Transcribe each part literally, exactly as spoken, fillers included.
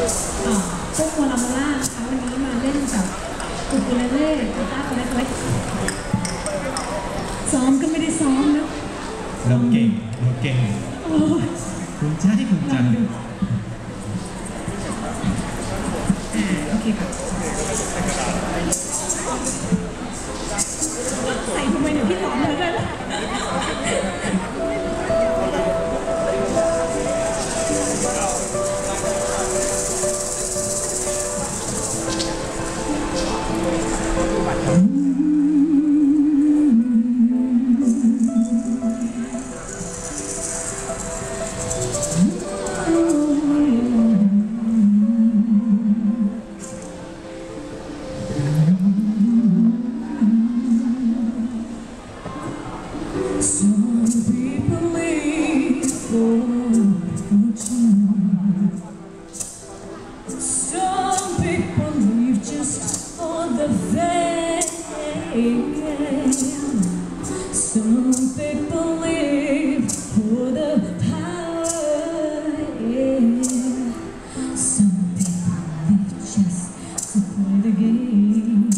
พวกโมลาโมล่านะคะวันนี้มาเล่นกับอุคูเลเล่กีตาร์ตัวเล็กๆซ้อมก็ไม่ได้ซ้อมนะเราเก่งเราเก่งภูมิใจภูมิใจโอเคค่ะใส่ทำไมเดี๋ยวพี่สอนเลยได้แล้ว Some people live for the power, yeah. Some people live just to play the game.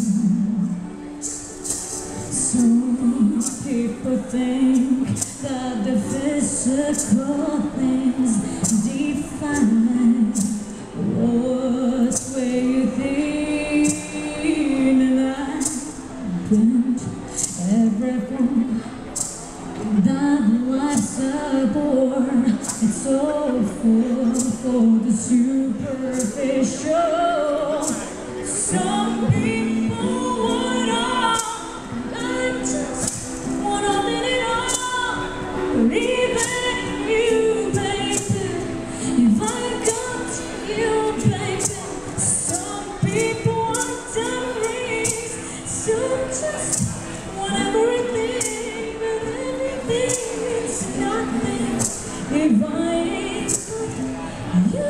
Some people think that the physical things define what's within, and I bend everything that life's a bore. It's so full for the superficial. Some people want all, I just want all in it all. Or even you, baby, if I got you, baby. Some people want diamonds, some just want everything, but everything is nothing if I ain't you.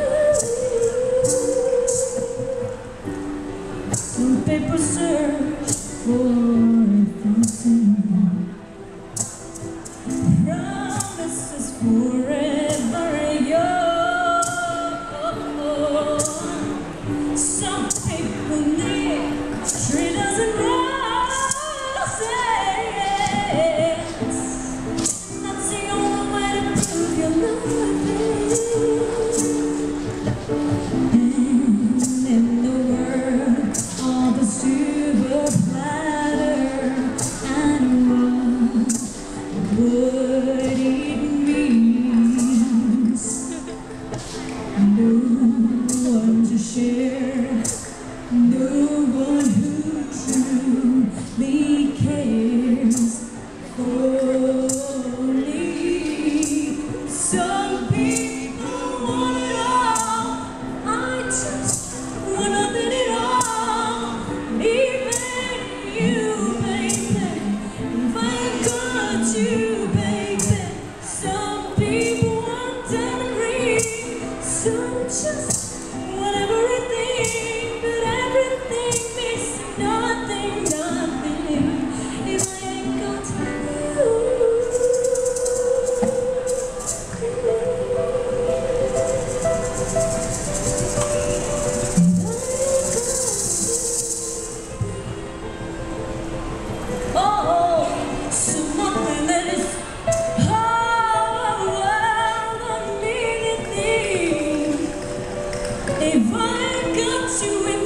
Some people search for something, promises forever young. Some people need three dozen roses. That's the only way to prove your love. And in the world, all the silver platter and what would it means? No one to share, no one who truly cares for me. Some people want it all, I just want nothing at all. Even you, baby, if I got you, baby. Some people want diamond rings, some just want everything, but everything means nothing, nothing if I ain't got you. Oh, something that is all I need. If I got you in